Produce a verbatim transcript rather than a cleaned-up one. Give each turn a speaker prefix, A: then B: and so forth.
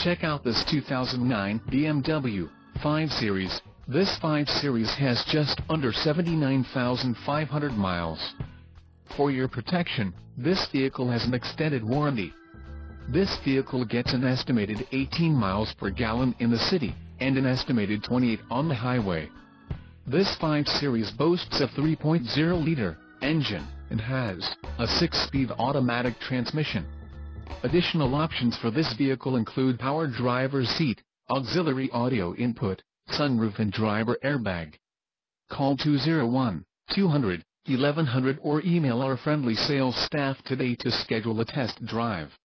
A: Check out this two thousand nine B M W five Series. This five Series has just under seventy-nine thousand five hundred miles. For your protection, this vehicle has an extended warranty. This vehicle gets an estimated eighteen miles per gallon in the city, and an estimated twenty-eight on the highway. This five Series boasts a three point oh liter engine, and has a six-speed automatic transmission. Additional options for this vehicle include power driver's seat, auxiliary audio input, sunroof and driver airbag. Call two oh one, two hundred, eleven hundred or email our friendly sales staff today to schedule a test drive.